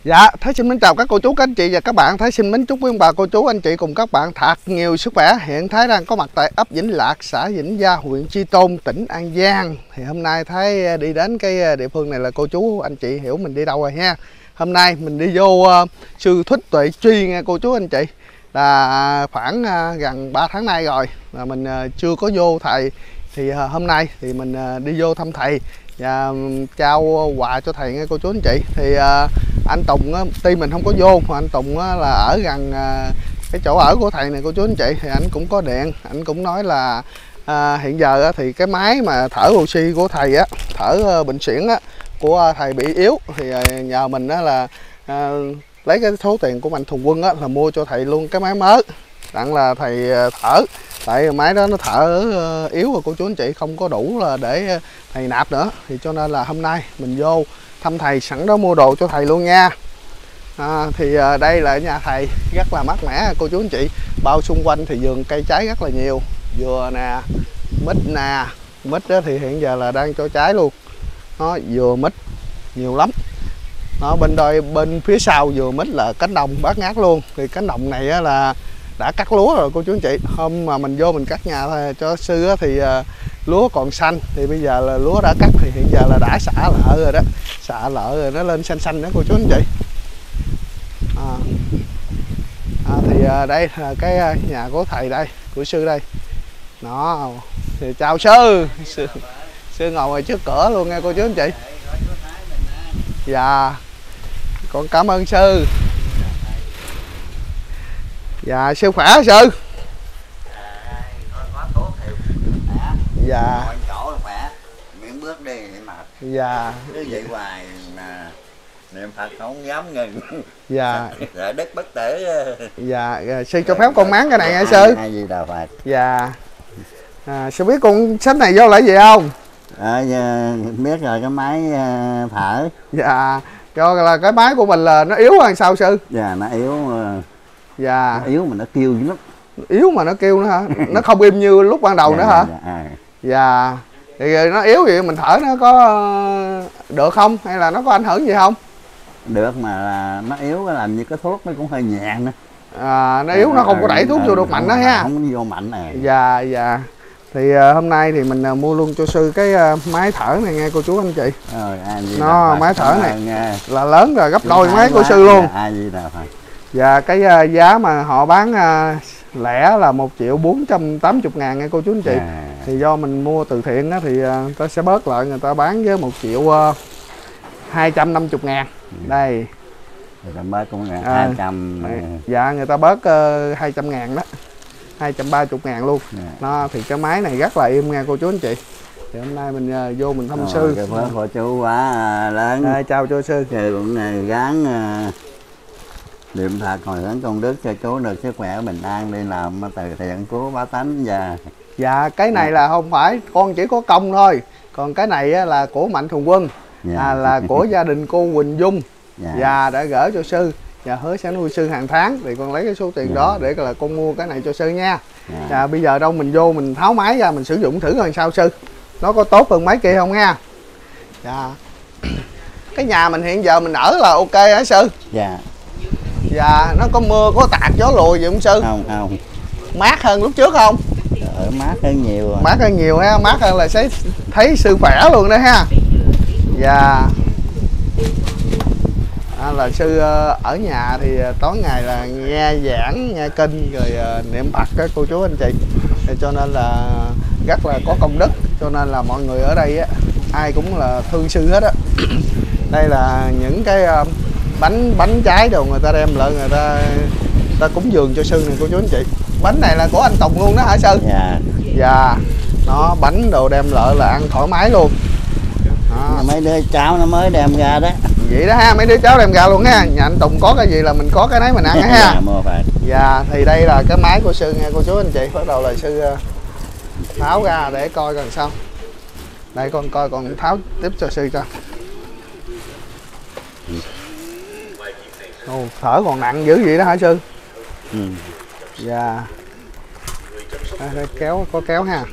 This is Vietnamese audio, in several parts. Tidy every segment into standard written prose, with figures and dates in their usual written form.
Dạ, Thái xin mến chào các cô chú, các anh chị và các bạn. Thái xin mến chúc quý ông bà, cô chú, anh chị cùng các bạn thật nhiều sức khỏe. Hiện Thái đang có mặt tại ấp Vĩnh Lạc, xã Vĩnh Gia, huyện Tri Tôn, tỉnh An Giang. Thì hôm nay Thái đi đến cái địa phương này là cô chú, anh chị hiểu mình đi đâu rồi ha. Hôm nay mình đi vô sư Thích Tuệ Truy nha cô chú, anh chị. Là khoảng gần 3 tháng nay rồi mà mình chưa có vô thầy. Thì hôm nay thì mình đi vô thăm thầy và trao quà cho thầy nghe cô chú anh chị. Thì anh Tùng tuy mình không có vô mà anh Tùng là ở gần cái chỗ ở của thầy này cô chú anh chị, thì anh cũng có điện, anh cũng nói là hiện giờ thì cái máy mà thở oxy của thầy á, thở bệnh suyễn á của thầy bị yếu, thì nhờ mình là lấy cái số tiền của Mạnh Thường Quân á là mua cho thầy luôn cái máy mới đặng là thầy thở, tại máy đó nó thở yếu rồi cô chú anh chị, không có đủ là để thầy nạp nữa. Thì cho nên là hôm nay mình vô thăm thầy, sẵn đó mua đồ cho thầy luôn nha. Thì đây là nhà thầy rất là mát mẻ cô chú anh chị, bao xung quanh thì vườn cây trái rất là nhiều, dừa nè, mít nè, mít đó thì hiện giờ là đang cho trái luôn, nó dừa mít nhiều lắm. Nó bên phía sau vừa mít là cánh đồng bát ngát luôn. Thì cánh đồng này là đã cắt lúa rồi cô chú anh chị. Hôm mà mình vô mình cắt nhà cho sư thì lúa còn xanh, thì bây giờ là lúa đã cắt thì hiện giờ là đã xả lợ rồi đó, xả lợ rồi nó lên xanh xanh đó cô chú anh chị. Thì đây là cái nhà của thầy đây, của sư đây. Đó, thì chào sư. Sư ngồi ngoài trước cửa luôn nghe cô chú anh chị. Dạ, con cảm ơn sư. Dạ, sư khỏe sư. Dạ. Chỗ khỏe, miễn bước đi mà. Dạ. Cứ vậy hoài mà niệm Phật không dám ngừng. Dạ. Rồi đất bất tử. Dạ, sư cho phép con máng cái này nghe sư. Ai gì đâu Phật. Dạ. Sư biết con sách này vô là gì không? Biết rồi, cái máy thở. Dạ, cho là cái máy của mình là nó yếu hơn sao sư? Dạ, nó yếu. Dạ. Nó yếu mà nó kêu dữ lắm. Yếu mà nó kêu nữa hả? Nó không im như lúc ban đầu nữa hả? Dạ. Thì nó yếu vậy mình thở nó có được không? Hay là nó có ảnh hưởng gì không? Được mà là nó yếu, làm như cái thuốc nó cũng hơi nhẹ nữa. Nó yếu, nó không có đẩy thuốc vô được mạnh đó ha. Không vô mạnh này. Dạ, dạ. Thì hôm nay thì mình mua luôn cho sư cái máy thở này nghe cô chú anh chị. Nó máy thở này là lớn rồi, gấp đôi máy của sư luôn. Và cái giá mà họ bán lẻ là 1.480.000 nghe cô chú anh chị. Thì do mình mua từ thiện thì người ta sẽ bớt lại, người ta bán với 1.250.000. Đây. Người ta bớt cũng là 200. Dạ, người ta bớt 200.000 đó, 230.000 luôn. Nó thì cái máy này rất là im nghe cô chú anh chị. Thì hôm nay mình vô mình thăm sư. Cái phước của chú quá lớn. Chào cho sư. Thì cũng gắng niệm Phật hồi hướng công đức cho chú được sức khỏe bình an, đi làm từ thiện cứu bá tánh. Và dạ, cái này là không phải con chỉ có công thôi, còn cái này là của Mạnh Thường Quân. Là của gia đình cô Quỳnh Dung. Và đã gửi cho sư và hứa sẽ nuôi sư hàng tháng, thì con lấy cái số tiền đó để là con mua cái này cho sư nha. Bây giờ đâu mình vô mình tháo máy ra mình sử dụng thử coi sao sư, nó có tốt hơn máy kia không nha. Dạ. Cái nhà mình hiện giờ mình ở là ok hả sư? Dạ. Dạ, nó có mưa có tạt gió lùi gì không sư? Không. Mát hơn lúc trước không? Mát hơn nhiều rồi. Mát hơn nhiều ha, mát hơn là sẽ thấy sư khỏe luôn đó ha. Dạ. Là sư ở nhà thì tối ngày là nghe giảng, nghe kinh rồi niệm Phật các cô chú anh chị. Thì cho nên là rất là có công đức, cho nên là mọi người ở đây ai cũng là thương sư hết á. Đây là những cái bánh trái đồ người ta đem lại, người ta cúng dường cho sư này cô chú anh chị. Bánh này là của anh Tùng luôn đó hả sư? Dạ. Dạ. Nó bánh đồ đem lại là ăn thoải mái luôn. Mấy đứa cháu nó mới đem ra đó. Vậy đó ha, mấy đứa cháu đem ra luôn ha. Nhà anh Tùng có cái gì là mình có cái nấy mình ăn ha. Dạ, thì đây là cái máy của sư nghe cô chú anh chị. Bắt đầu là sư tháo ra để coi gần sau. Đây con coi, còn tháo tiếp cho sư cho. Thở còn nặng dữ vậy đó hả sư? Dạ. Đây, kéo, có kéo ha.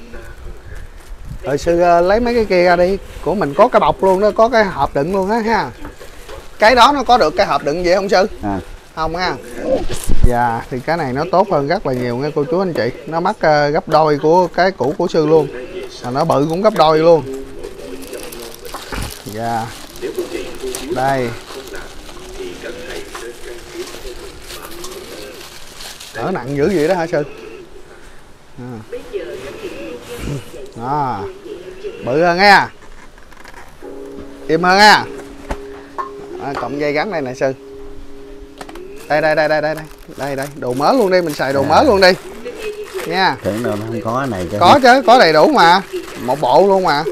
Rồi sư lấy mấy cái kia ra đi. Của mình có cái bọc luôn đó, có cái hộp đựng luôn đó ha. Cái đó nó có được cái hộp đựng vậy không sư? Không ha. Dạ thì cái này nó tốt hơn rất là nhiều nghe cô chú anh chị. Nó mắc gấp đôi của cái cũ của sư luôn. Mà nó bự cũng gấp đôi luôn. Dạ. Đây. Ở nặng dữ vậy đó hả sư? Đó. Bự hơn nha. Im hơn nha. Cộng dây gắn đây nè sư. Đây đồ mới luôn đi, mình xài đồ mới luôn đi nha. Tưởng đâu nó không có này chứ. Có chứ, có đầy đủ mà, một bộ luôn mà.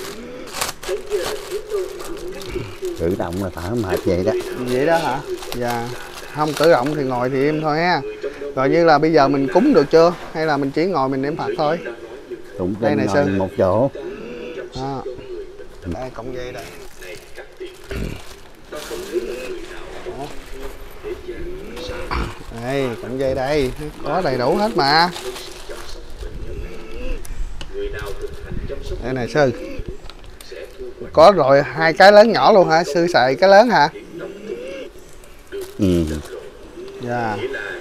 Cử động là thở mệt vậy đó. Vậy đó hả? Dạ. Không cử động thì ngồi thì im thôi ha. Rồi như là bây giờ mình cúng được chưa? Hay là mình chỉ ngồi mình niệm Phật thôi? Cũng đây này sư. một chỗ. Đó. Đây cộng dây đây. Đây, cộng dây đây, có đầy đủ hết mà. Đây này sư. Có rồi 2 cái lớn nhỏ luôn hả? Sư xài cái lớn hả? Dạ.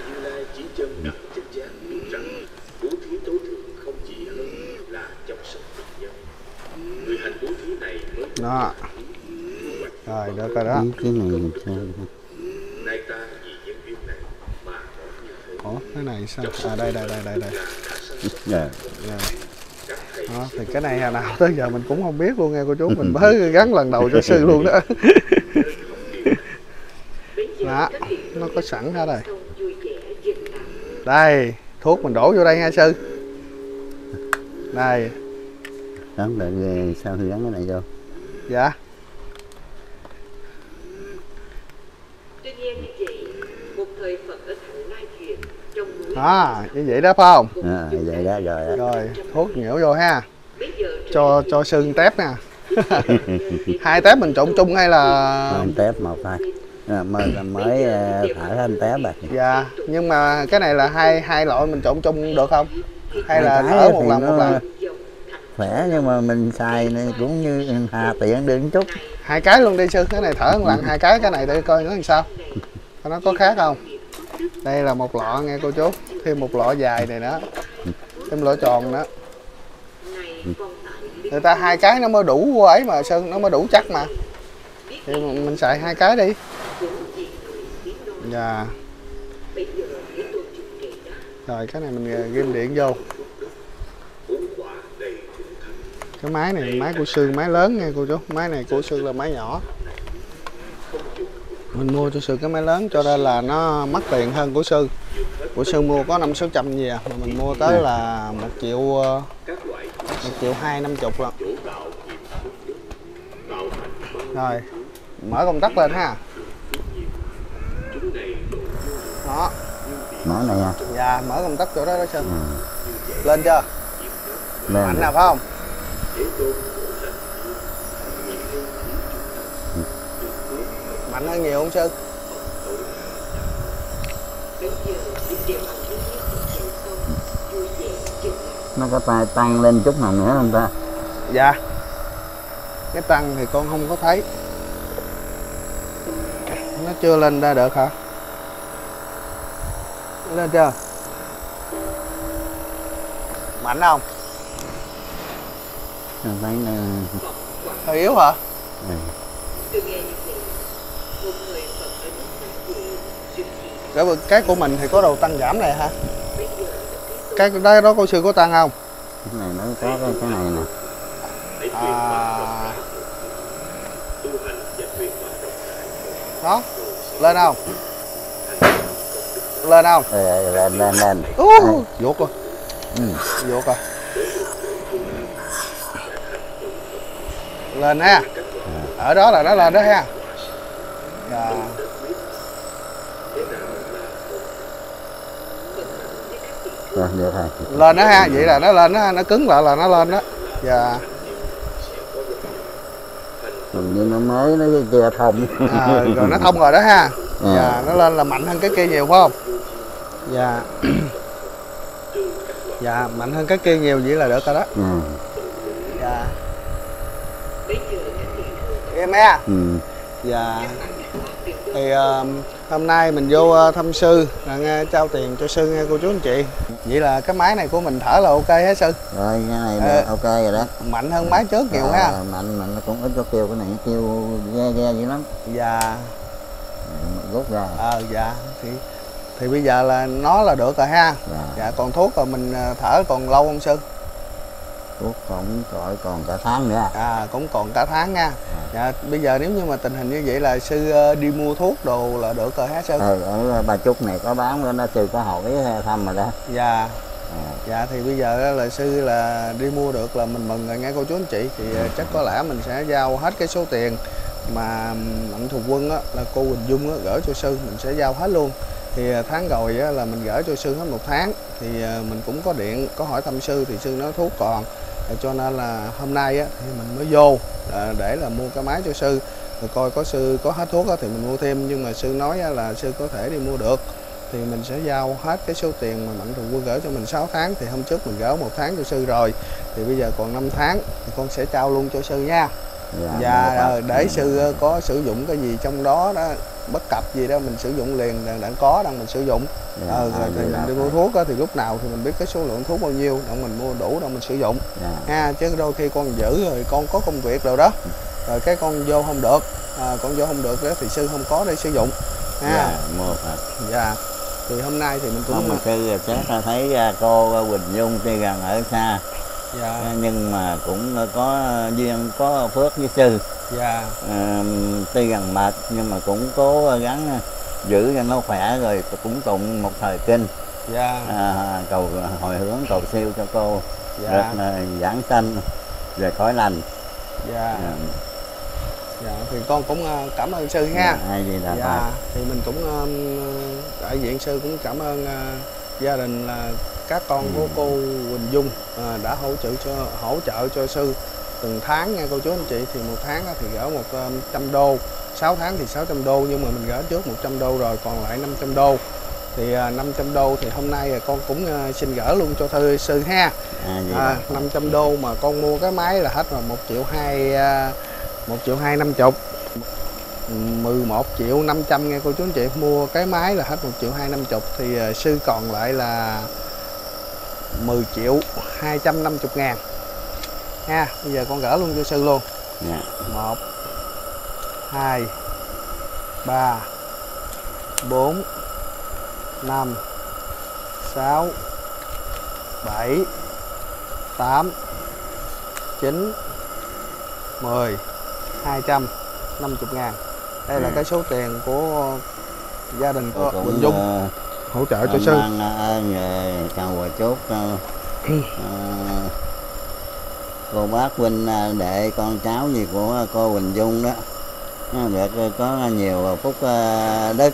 Đó. Rồi được rồi đó. Cái này sao? Ủa cái này sao? Đây. Dạ. Đó, thì cái này hồi nào tới giờ mình cũng không biết luôn nghe cô chú. Mình mới gắn lần đầu cho sư luôn đó. Đó, nó có sẵn hết rồi. Đây, thuốc mình đổ vô đây nha sư. Đây. Gắn lại sao thì gắn cái này vô. Dạ. Như vậy đó phải không? Vậy đó rồi. Rồi, thuốc nhiễu vô ha. Cho sư tép nè. 2 tép mình trộn chung hay là tép một thôi. Mới thở anh tép rồi. Dạ, nhưng mà cái này là hai loại mình trộn chung được không? Hay là thở một lần? Khỏe nhưng mà mình xài này cũng như hà tiện được chút. 2 cái luôn đi sư, cái này thở một lần 2 cái này để coi nó làm sao. Nó có khác không? Đây là một lọ nghe cô chú, thêm một lọ dài này nữa, thêm lọ tròn nữa. Người ta 2 cái nó mới đủ ấy mà sư, nó mới đủ chắc mà. Thì mình xài 2 cái đi. Dạ. Rồi cái này mình ghim điện vô. Cái máy này máy của sư máy lớn nha cô chú, máy này của sư là máy nhỏ. Mình mua cho sư cái máy lớn cho nên là nó mắc tiền hơn của sư. Của sư mua có 500-600 gì à, mà mình mua tới là 1.250.000 lần. Rồi, mở công tắc lên ha. Đó. Mở này nha. Dạ, mở công tắc chỗ đó đó sư. Lên chưa? Lên. Mạnh nào phải không? Mạnh hơn nhiều không sư? Nó có tăng lên chút nào nữa không ta? Dạ. Cái tăng thì con không có thấy. Nó chưa lên ra được hả? Lên chưa? Mạnh không? Thấy hơi yếu hả? Cái của mình thì có đầu tăng giảm này hả? Cái đó cô sư có tăng không? Cái này nó có cái này nè. Đó, lên không? Lên không? Lên. Vuột rồi. Vuột rồi. Lên ha. Ở đó là nó lên đó ha. Dạ. Rồi, được rồi. Lên đó ha, vậy là nó lên đó, nó cứng lại là nó lên đó. Dạ. Hình như nó mới nó kia thông. Rồi nó thông rồi đó ha. Dạ, nó lên là mạnh hơn cái kia nhiều phải không? Dạ. Dạ, mạnh hơn cái kia nhiều vậy là được rồi đó. Dạ. Em ha. Dạ. Thì hôm nay mình vô thăm sư là nghe trao tiền cho sư nghe cô chú anh chị. Vậy là cái máy này của mình thở là ok hết sư? Rồi cái này ok rồi đó. Mạnh hơn máy trước nhiều ha. Mạnh nó cũng ít có kêu, cái này nó kêu ghe dữ lắm. Dạ. Rút ra. Dạ. Thì bây giờ là nó là được rồi ha. Dạ. Còn thuốc rồi mình thở còn lâu không sư? Thuốc còn cả tháng nữa. Cũng còn cả tháng nha. Dạ, bây giờ nếu như mà tình hình như vậy là sư đi mua thuốc đồ là được rồi hả sư? Ở Bà Trúc này có bán nó sư có hỏi thăm rồi đó. Dạ. Dạ thì bây giờ là sư là đi mua được là mình mừng rồi nghe cô chú anh chị. Thì chắc có lẽ mình sẽ giao hết cái số tiền mà Mạnh Thường Quân á, là cô Quỳnh Dung á, gửi cho sư, mình sẽ giao hết luôn. Thì tháng rồi á, là mình gửi cho sư hết 1 tháng. Thì mình cũng có điện có hỏi thăm sư thì sư nói thuốc còn, cho nên là hôm nay á, thì mình mới vô để là mua cái máy cho sư, rồi coi có sư có hết thuốc á, thì mình mua thêm. Nhưng mà sư nói là sư có thể đi mua được thì mình sẽ giao hết cái số tiền mà Mạnh Thường Quân gửi cho mình 6 tháng. Thì hôm trước mình gửi 1 tháng cho sư rồi, thì bây giờ còn 5 tháng thì con sẽ trao luôn cho sư nha. Dạ, để sư có sử dụng cái gì trong đó đó bất cập gì đó mình sử dụng liền, đang có đang mình sử dụng. Rồi thì mình đi mua thuốc đó, thì lúc nào thì mình biết cái số lượng thuốc bao nhiêu để mình mua đủ để mình sử dụng ha. Chứ đôi khi con giữ rồi con có công việc rồi đó, rồi cái con vô không được, con vô không được đó thì sư không có để sử dụng ha. Dạ. Thì hôm nay thì mình cũng mà sư chắc thấy cô Quỳnh Dung tuy gần ở xa, nhưng mà cũng có duyên có phước với sư. Tuy gần mệt nhưng mà cũng cố gắng giữ cho nó khỏe, rồi cũng tụng một thời kinh cầu hồi hướng cầu siêu cho cô rất là giảng sanh về cõi lành. Thì con cũng cảm ơn sư ha. Thì mình cũng đại diện sư cũng cảm ơn gia đình là các con của cô Quỳnh Dung đã hỗ trợ cho sư từng tháng nha cô chú anh chị. Thì 1 tháng thì gửi 100 đô, 6 tháng thì 600 đô, nhưng mà mình gửi trước 100 đô rồi còn lại 500 đô. Thì 500 đô thì hôm nay con cũng xin gửi luôn cho sư ha. 500 đô mà con mua cái máy là hết rồi 1.250.000, 11.500.000 nghe cô chú anh chị. Mua cái máy là hết 1.250.000 thì sư còn lại là 10.250.000 ha. Bây giờ con gửi luôn cho sư luôn. 1 2 3 4 5 6 7 8 9 10 250.000. Đây là cái số tiền của gia đình của Quỳnh Dung hỗ trợ cho sư. Chào và chúc cô bác huynh đệ con cháu gì của cô Quỳnh Dung đó được có nhiều phúc đức,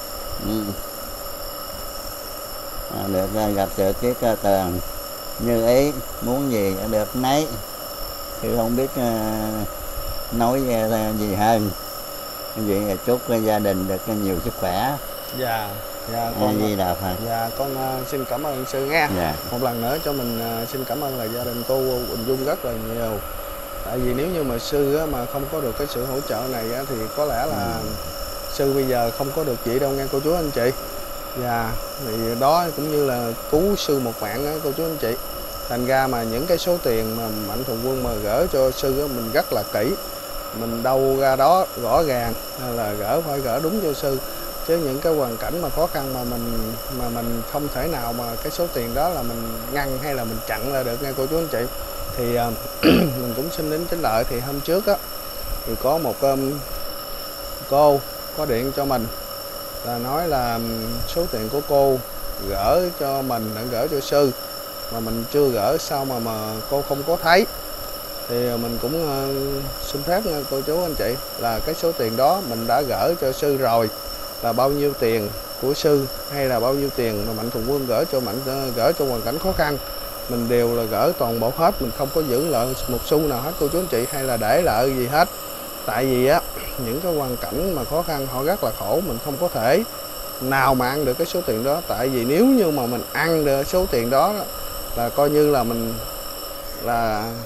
được gặp sự kiết tường như ý, muốn gì được nấy. Chứ không biết nói gì hơn. Vậy là chúc gia đình được nhiều sức khỏe. Con Di Đà Phật. Con xin cảm ơn sư nghe. Một lần nữa cho mình xin cảm ơn là gia đình cô Quỳnh Dung rất là nhiều. Tại vì nếu như mà sư mà không có được cái sự hỗ trợ này thì có lẽ là sư bây giờ không có được gì đâu nghe cô chú anh chị. Thì đó cũng như là cứu sư một mạng đó, cô chú anh chị. Thành ra mà những cái số tiền mà Mạnh Thường Quân mà gửi cho sư đó, mình rất là kỹ, mình đâu ra đó rõ ràng là phải gửi đúng cho sư. Chứ những cái hoàn cảnh mà khó khăn mà mình không thể nào mà cái số tiền đó là mình ngăn hay là mình chặn là được nghe cô chú anh chị. Thì mình cũng xin đến chính lợi. Thì hôm trước á thì có một cô có điện cho mình là nói là số tiền của cô gửi cho mình đã gửi cho sư mà mình chưa gửi, sao mà cô không có thấy. Thì mình cũng xin phép nha cô chú anh chị là cái số tiền đó mình đã gửi cho sư rồi, là bao nhiêu tiền của sư hay là bao nhiêu tiền mà Mạnh Thường Quân gửi cho hoàn cảnh khó khăn, mình đều là gửi toàn bộ hết, mình không có giữ lại một xu nào hết cô chú anh chị, hay là để lại gì hết. Tại vì á những cái hoàn cảnh mà khó khăn họ rất là khổ, mình không có thể nào mà ăn được cái số tiền đó. Tại vì nếu như mà mình ăn được số tiền đó là coi như là mình là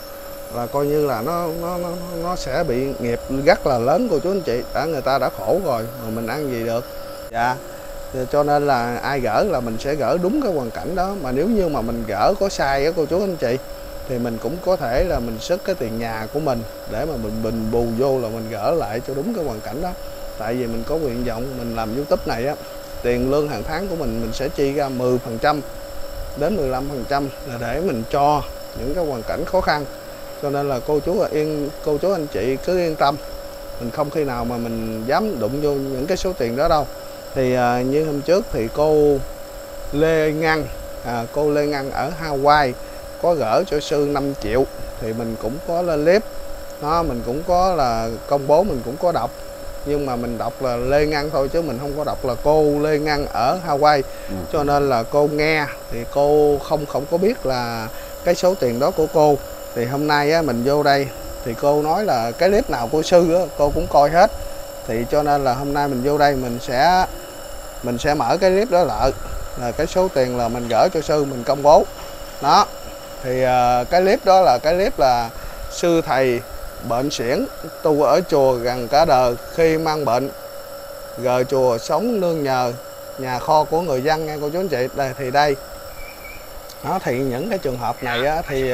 là coi như là nó sẽ bị nghiệp rất là lớn cô chú anh chị. Người ta đã khổ rồi mà mình ăn gì được. Dạ. Cho nên là ai gỡ là mình sẽ gỡ đúng cái hoàn cảnh đó. Mà nếu như mà mình gỡ có sai á cô chú anh chị, thì mình cũng có thể là mình xuất cái tiền nhà của mình để mà mình bù vô là mình gỡ lại cho đúng cái hoàn cảnh đó. Tại vì mình có nguyện vọng mình làm YouTube này á, tiền lương hàng tháng của mình sẽ chi ra 10% đến 15% là để mình cho những cái hoàn cảnh khó khăn. Cho nên là cô chú anh chị cứ yên tâm, mình không khi nào mà mình dám đụng vô những cái số tiền đó đâu. Thì như hôm trước thì cô Lê Ngân ở Hawaii có gỡ cho sư 5 triệu thì mình cũng có lên clip đó, mình cũng có là công bố, mình cũng có đọc, nhưng mà mình đọc là Lê Ngân thôi chứ mình không có đọc là cô Lê Ngân ở Hawaii. Cho nên là cô nghe thì cô không có biết là cái số tiền đó của cô. Thì hôm nay á, mình vô đây thì cô nói là cái clip nào của sư á, cô cũng coi hết. Thì cho nên là hôm nay mình vô đây mình sẽ mở cái clip đó lại, là cái số tiền là mình gửi cho sư mình công bố đó. Thì cái clip đó là cái clip là sư thầy bệnh sỉn tu ở chùa gần cả đời, khi mang bệnh rời chùa sống nương nhờ nhà kho của người dân nghe cô chú anh chị. Đây thì đây đó, thì những cái trường hợp này á, thì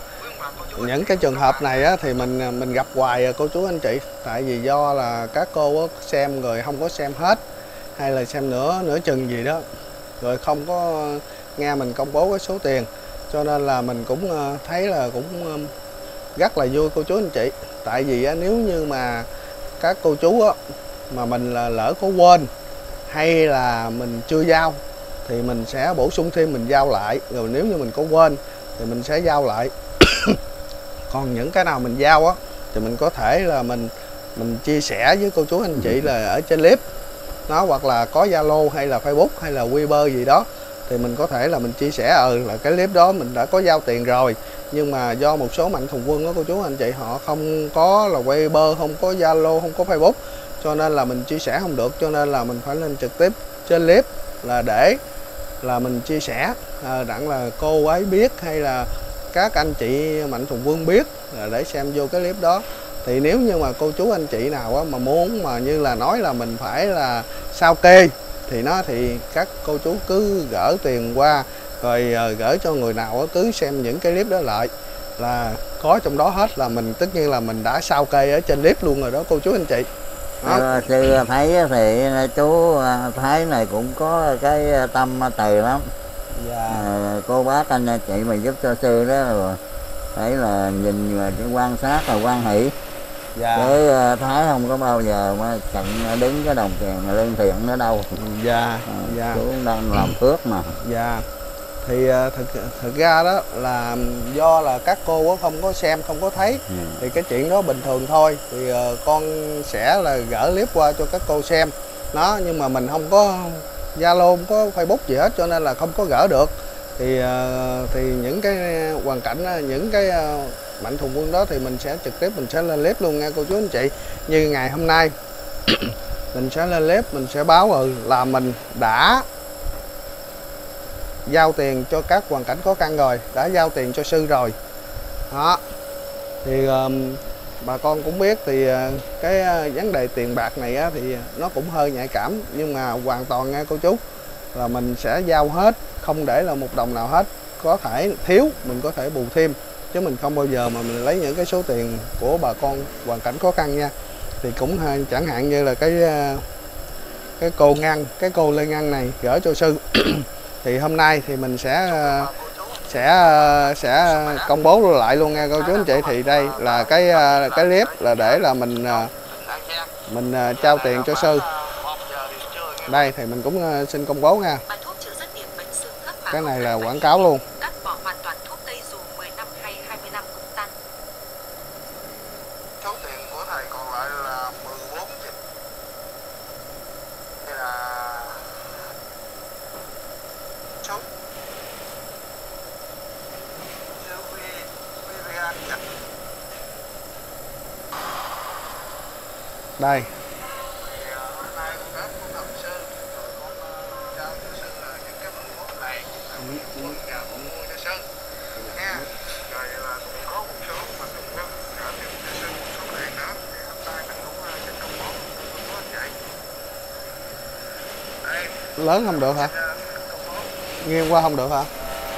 mình gặp hoài cô chú anh chị. Tại vì do là các cô xem rồi không có xem hết, hay là xem nửa chừng gì đó, rồi không có nghe mình công bố cái số tiền. Cho nên là mình cũng thấy là cũng rất là vui cô chú anh chị. Tại vì nếu như mà các cô chú mà mình là lỡ có quên hay là mình chưa giao thì mình sẽ bổ sung thêm, mình giao lại. Rồi nếu như mình có quên thì mình sẽ giao lại. Còn những cái nào mình giao thì mình có thể là mình chia sẻ với cô chú anh chị là ở trên clip nó, hoặc là có Zalo hay là Facebook hay là Viber gì đó, thì mình có thể là mình chia sẻ là cái clip đó mình đã có giao tiền rồi, nhưng mà do một số mạnh thường quân đó cô chú anh chị, họ không có là Viber, không có Zalo, không có Facebook, cho nên là mình chia sẻ không được. Cho nên là mình phải lên trực tiếp trên clip là để là mình chia sẻ đặng là cô ấy biết hay là các anh chị mạnh thường quân biết, là để xem vô cái clip đó. Thì nếu như mà cô chú anh chị nào mà muốn mà như là nói là mình phải là sao kê thì các cô chú cứ gửi tiền qua rồi gửi cho người nào cứ xem những cái clip đó lại là có trong đó hết, là mình tất nhiên là mình đã sao kê ở trên clip luôn rồi đó cô chú anh chị. Sư thấy thì chú Thái này cũng có cái tâm từ lắm. Cô bác anh chị mà giúp cho sư đó rồi thấy là nhìn mà quan sát là quan hỷ. Cái Thái không có bao giờ mà chặn đứng cái đồng tiền lương thiện nữa đâu. Chú đang làm phước mà. Thì thực ra đó là do là các cô không có xem, không có thấy, thì cái chuyện đó bình thường thôi. Thì con sẽ là gửi clip qua cho các cô xem nó, nhưng mà mình không có Zalo, không có Facebook gì hết, cho nên là không có gỡ được. Thì những cái hoàn cảnh, những cái mạnh thường quân đó thì mình sẽ trực tiếp mình sẽ lên clip luôn nha cô chú anh chị. Như ngày hôm nay mình sẽ lên clip, mình sẽ báo là mình đã giao tiền cho các hoàn cảnh khó khăn rồi, đã giao tiền cho sư rồi đó. Thì bà con cũng biết thì cái vấn đề tiền bạc này thì nó cũng hơi nhạy cảm, nhưng mà hoàn toàn nghe cô chú là mình sẽ giao hết, không để là một đồng nào hết. Có thể thiếu mình có thể bù thêm, chứ mình không bao giờ mà mình lấy những cái số tiền của bà con hoàn cảnh khó khăn nha. Thì cũng chẳng hạn như là cái cô Lê Ngân này gửi cho sư thì hôm nay thì mình sẽ công bố lại luôn nha cô chú anh chị. Thì đây là cái clip là để là mình trao tiền cho sư. Đây thì mình cũng xin công bố nha. Cái này là quảng cáo luôn. Số tiền của thầy còn lại là 14 triệu. Đây là số đây. Hôm nay con đến con gặp sư, rồi con trao cho sư là những cái 11 này, con mua cho sư nha. Rồi là cũng có một số mà lớn không được hả? Nghiêng qua không được hả?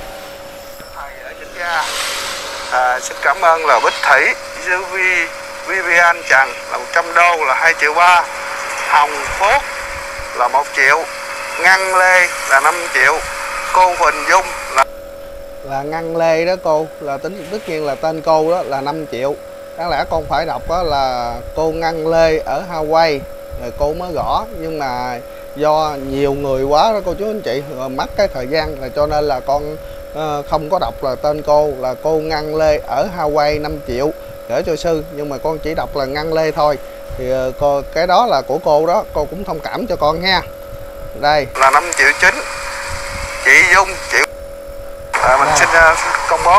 Xin cảm ơn là Bích Thủy, Vivian Trần là 100 đô là 2,3 triệu, Hồng Phước là 1 triệu, Ngân Lê là 5 triệu, cô Huỳnh Dung là Ngân Lê đó cô, là tất nhiên là tên cô đó là 5 triệu. Đáng lẽ con phải đọc đó là cô Ngân Lê ở Hawaii rồi cô mới gõ, nhưng mà do nhiều người quá đó cô chú anh chị, mất cái thời gian là cho nên là con không có đọc là tên cô là cô Ngân Lê ở Hawaii 5 triệu gửi cho sư, nhưng mà con chỉ đọc là Ngân Lê thôi. Thì cái đó là của cô đó, cô cũng thông cảm cho con nha. Đây là 5,9 triệu. Chị Dung triệu. Mình xin công bố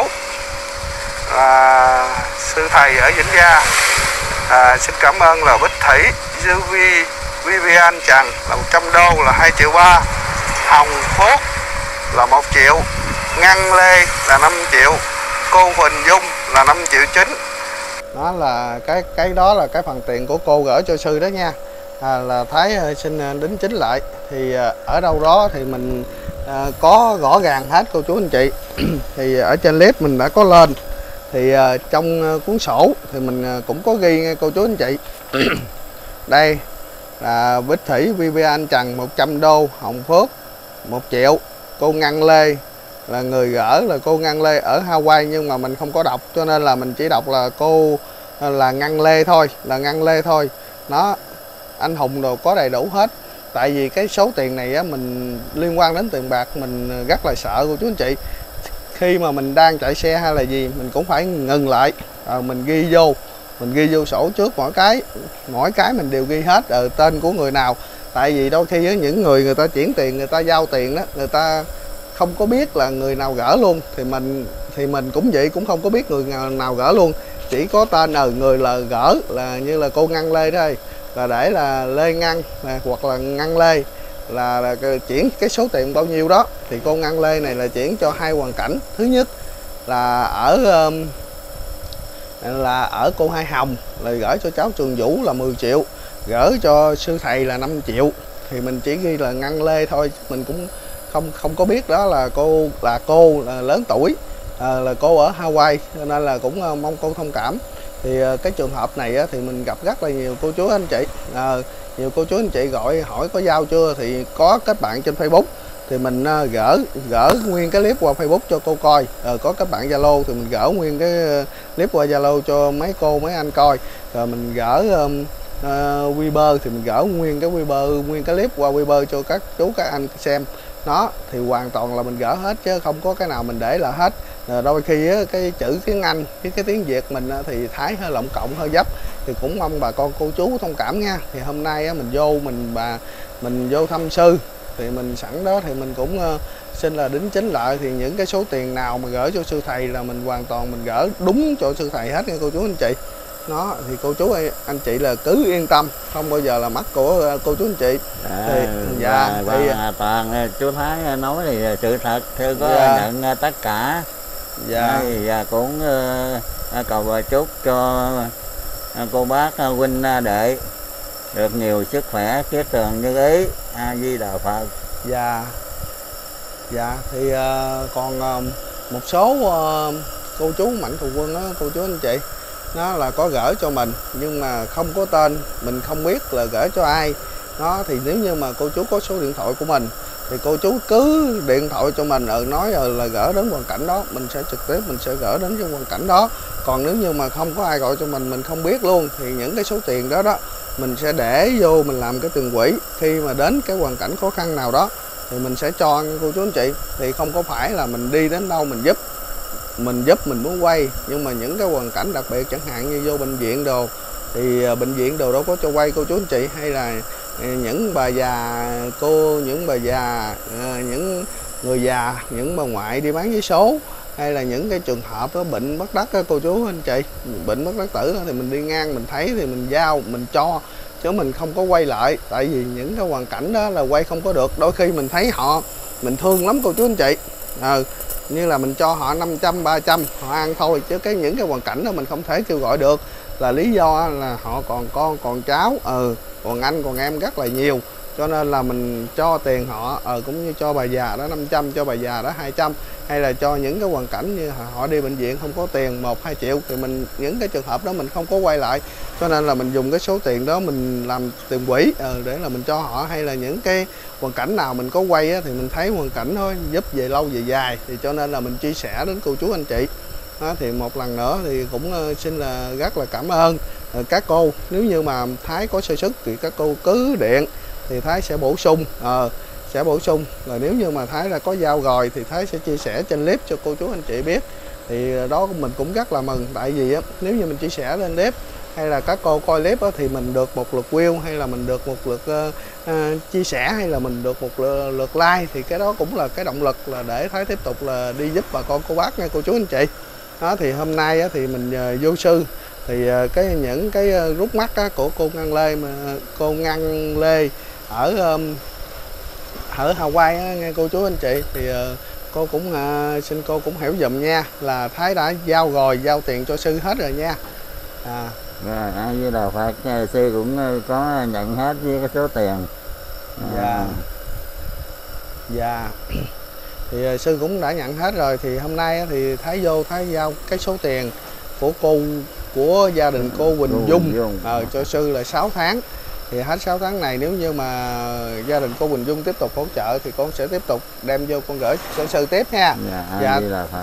sư thầy ở Vĩnh Gia. Xin cảm ơn là Bích Thủy, Vivian Trần là 100 đô là 2,3 triệu, Hồng Phước là 1 triệu, Ngân Lê là 5 triệu, cô Huỳnh Dung là 5,9 triệu. Đó là cái đó là cái phần tiền của cô gửi cho sư đó nha. Là Thái xin đính chính lại. Thì ở đâu đó thì mình có rõ ràng hết cô chú anh chị. Thì ở trên clip mình đã có lên. Thì trong cuốn sổ thì mình cũng có ghi nghe cô chú anh chị. Đây là Bích Thủy Vivian Trần 100 đô, Hồng Phước 1 triệu, cô Ngân Lê là người gỡ là cô Ngân Lê ở Hawaii, nhưng mà mình không có đọc cho nên là mình chỉ đọc là cô là Ngân Lê thôi, là Ngân Lê thôi. Nó anh Hùng đồ có đầy đủ hết. Tại vì cái số tiền này á, mình liên quan đến tiền bạc mình rất là sợ cô chú anh chị. Khi mà mình đang chạy xe hay là gì mình cũng phải ngừng lại, mình ghi vô sổ trước mỗi cái mình đều ghi hết tên của người nào. Tại vì đôi khi những người ta chuyển tiền, người ta giao tiền đó, người ta không có biết là người nào gỡ luôn, thì mình cũng vậy, cũng không có biết người nào gỡ luôn, chỉ có tên người là gỡ là như là cô Ngân Lê đây là để là Lê Ngân hoặc là Ngân Lê là chuyển cái số tiền bao nhiêu đó. Thì cô Ngân Lê này là chuyển cho hai hoàn cảnh. Thứ nhất là ở cô Hai Hồng là gửi cho cháu Trường Vũ là 10 triệu, gửi cho sư thầy là 5 triệu. Thì mình chỉ ghi là Ngân Lê thôi, mình cũng không có biết đó là cô là lớn tuổi, là cô ở Hawaii, nên là cũng mong cô thông cảm. Thì cái trường hợp này thì mình gặp rất là nhiều cô chú anh chị, nhiều cô chú anh chị gọi hỏi có giao chưa, thì có kết bạn trên Facebook thì mình gỡ nguyên cái clip qua Facebook cho cô coi. Có các bạn Zalo thì mình gỡ nguyên cái clip qua Zalo cho mấy cô mấy anh coi. Rồi mình gỡ Viber thì mình gỡ nguyên cái Viber, nguyên cái clip qua Viber cho các chú các anh xem. Nó thì hoàn toàn là mình gỡ hết chứ không có cái nào mình để là hết. Đôi khi cái chữ tiếng Anh với cái tiếng Việt mình thì Thái hơi lộng cộng hơi dấp, thì cũng mong bà con cô chú thông cảm nha. Thì hôm nay mình vô thăm sư, thì mình sẵn đó thì mình cũng xin là đính chính lại. Thì những cái số tiền nào mà gửi cho sư thầy là mình hoàn toàn mình gửi đúng cho sư thầy hết nha cô chú anh chị. Nó thì cô chú anh chị là cứ yên tâm, không bao giờ là mất của cô chú anh chị. Toàn chú Thái nói thì sự thật, thư có nhận tất cả. Và cũng cầu chúc cho cô bác huynh đệ được nhiều sức khỏe, kiết tường như ý. A Di Đà Phật. Thì còn một số cô chú mạnh thường quân đó cô chú anh chị, nó là có gửi cho mình nhưng mà không có tên, mình không biết là gửi cho ai. Nó thì nếu như mà cô chú có số điện thoại của mình thì cô chú cứ điện thoại cho mình, nói là gửi đến hoàn cảnh đó, mình sẽ trực tiếp mình sẽ gửi đến cái hoàn cảnh đó. Còn nếu như mà không có ai gọi cho mình không biết luôn, thì những cái số tiền đó mình sẽ để vô mình làm cái tiền quỹ. Khi mà đến cái hoàn cảnh khó khăn nào đó thì mình sẽ cho cô chú anh chị. Thì không có phải là mình đi đến đâu mình giúp mình muốn quay, nhưng mà những cái hoàn cảnh đặc biệt chẳng hạn như vô bệnh viện đồ thì bệnh viện đồ đâu có cho quay cô chú anh chị. Hay là những bà già những người già, những bà ngoại đi bán giấy số, hay là những cái trường hợp đó, bệnh bất đắc đó, cô chú anh chị, bệnh bất đắc tử đó, thì mình đi ngang mình thấy thì mình giao mình cho, chứ mình không có quay lại. Tại vì những cái hoàn cảnh đó là quay không có được. Đôi khi mình thấy họ mình thương lắm cô chú anh chị, như là mình cho họ 500 300 họ ăn thôi, chứ những cái hoàn cảnh đó mình không thể kêu gọi được, là lý do là họ còn con còn cháu, còn anh còn em rất là nhiều. cho nên là mình cho tiền họ, cũng như cho bà già đó 500, cho bà già đó 200, hay là cho những cái hoàn cảnh như họ đi bệnh viện không có tiền 1-2 triệu thì mình, những cái trường hợp đó mình không có quay lại, cho nên là mình dùng cái số tiền đó mình làm tiền quỹ để là mình cho họ. Hay là những cái hoàn cảnh nào mình có quay thì mình thấy hoàn cảnh thôi giúp về lâu về dài, thì cho nên là mình chia sẻ đến cô chú anh chị đó. Thì một lần nữa thì cũng xin là rất là cảm ơn các cô. Nếu như mà Thái có sơ xuất thì các cô cứ điện thì Thái sẽ bổ sung, Rồi nếu như mà Thái đã có giao rồi thì Thái sẽ chia sẻ trên clip cho cô chú anh chị biết. Thì đó mình cũng rất là mừng, tại vì nếu như mình chia sẻ lên clip hay là các cô coi clip thì mình được một lượt view, hay là mình được một lượt chia sẻ, hay là mình được một lượt like, thì cái đó cũng là cái động lực là để Thái tiếp tục là đi giúp bà con cô bác nha cô chú anh chị. Đó thì hôm nay thì mình vô sư thì những cái rút mắt của cô Ngân Lê ở Hawaii nghe cô chú anh chị, thì cô cũng xin cô cũng hiểu dùm nha, là Thái đã giao tiền cho sư hết rồi nha. Rồi ai với Đạo Phật, sư cũng có nhận hết với cái số tiền. Dạ. Thì sư cũng đã nhận hết rồi. Thì hôm nay thì Thái giao cái số tiền của gia đình cô Quỳnh Dung cho sư là 6 tháng. Thì hết 6 tháng này nếu như mà gia đình cô Quỳnh Dung tiếp tục hỗ trợ thì con sẽ tiếp tục đem vô con gửi cho sư tiếp nha. Dạ.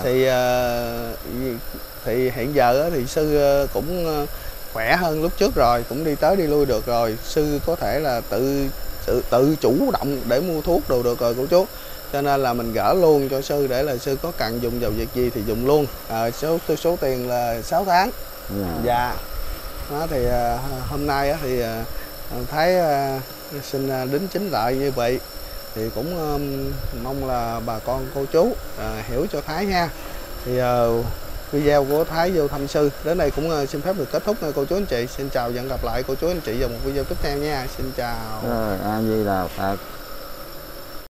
Thì hiện giờ thì sư cũng khỏe hơn lúc trước rồi, cũng đi tới đi lui được rồi, sư có thể là tự chủ động để mua thuốc đồ được rồi cô chú. Cho nên là mình gỡ luôn cho sư để là sư có cần dùng vào việc gì thì dùng luôn. Số tiền là 6 tháng. Dạ. Đó thì hôm nay thì Thái xin đính chính lại như vậy. Thì cũng mong là bà con cô chú hiểu cho Thái nha. Thì video của Thái vô thăm sư đến đây cũng xin phép được kết thúc nha cô chú anh chị. Xin chào và hẹn gặp lại cô chú anh chị vào một video tiếp theo nha. Xin chào. Rồi, A Di Đà Phật.